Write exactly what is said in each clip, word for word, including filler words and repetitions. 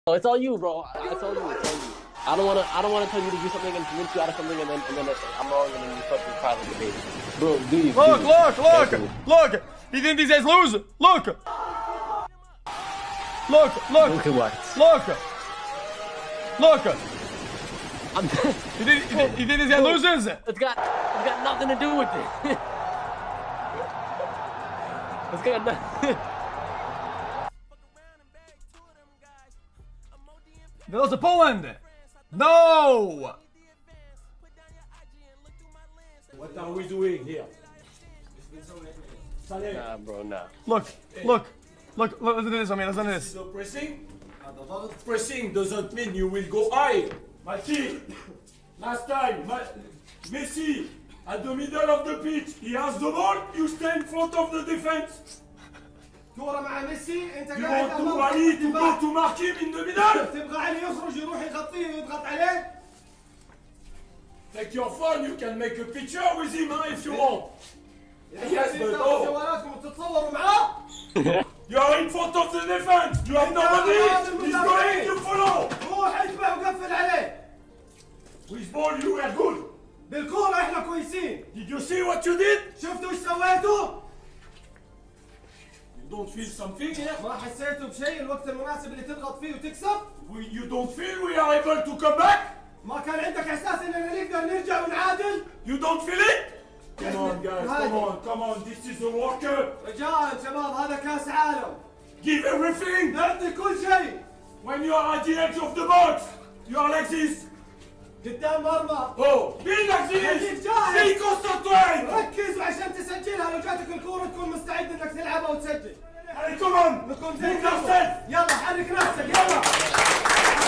Oh, it's all you, bro. It's all you. It's all you. I don't wanna. I don't wanna tell you to do something and convince you out of something, and then and then I'm wrong, and then you fucking cry like a baby. Bro, do you? Look, do look, you. look, look. You think these guys lose? Look. Look, look. Look at what? Look. Look. I'm You think, you think, you think this guy loses? It's got. It's got nothing to do with it. It's got nothing. Goes to Poland. No. What are we doing here? Nah, bro, nah. Look, look, look, look, listen to this, I mean, listen to this. So pressing? Pressing doesn't mean you will go high. Mati, last time, Ma Messi, at the middle of the pitch, he has the ball, you stay in front of the defense. كورة مع ميسي انت You قاعد want to Ali to go to mark him in the middle? تبغى علي يخرج يروح يغطيه ويضغط عليه. Take your phone, you can make a picture with him huh, if you want. Yes, but oh. جوالاتكم تتصوروا معاه. You are in front of the defense. You have nobody. He's going to follow. روح اتبع وقفل عليه. With ball you were good. بالكورة احنا كويسين. Did you see what you did? شفتوا ايش سويتوا؟ You don't feel something here? ما حسيتوا بشيء الوقت المناسب اللي تضغط فيه وتكسب؟ We, you don't feel we are able to come back? ما كان عندك احساس اننا نقدر نرجع ونعادل؟ You don't feel it? Come on guys, come on, come on, this is a World Cup. رجاء شباب هذا كاس عالم. Give everything. نعطي كل شيء. When you are at the edge of the box, you are like this. قدام مرمى. Oh, be like this. خليك جاهز. Be concentrate. ركز عشان تسجلها لو جاتك الكورة تكون مستعد انك تلعبها وتسجل. Allez, come on. نكون زي Move yourself. يلا حرك نفسك يلا.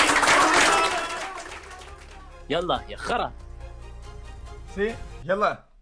يلا يا خرا. See? يلا.